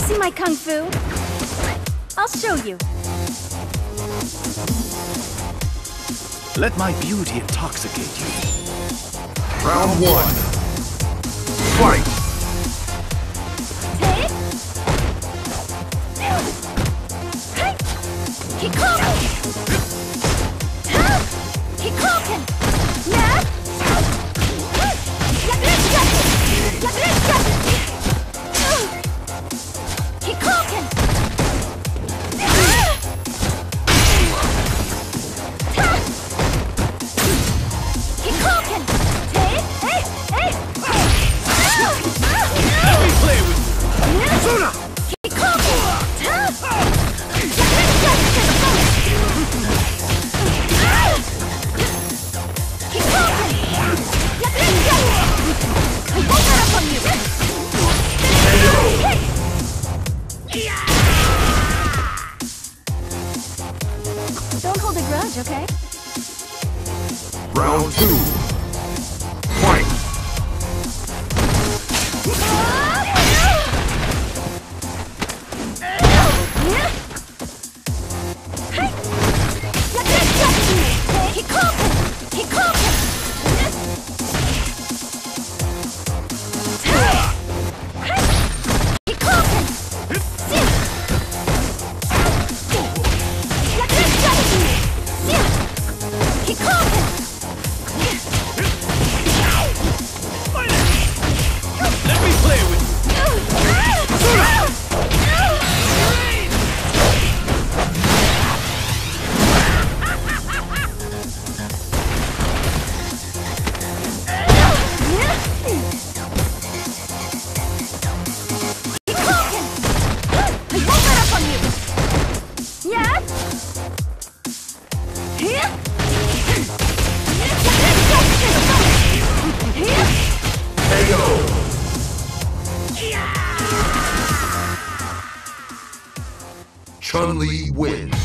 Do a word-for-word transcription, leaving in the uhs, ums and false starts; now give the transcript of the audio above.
see my kung fu? I'll show you. Let my beauty intoxicate you. Round one. Fight! Take. Hey. Kikoken. Huh. Kikoken. Yeah. Yagrecha. Yagrecha. Kikoken. Kikoken. Hey. Hey. Hey. Let me play with you! Suna! Don't hold a grudge, okay? Round two. Fight! Let me play with you! K O! Chun-Li wins.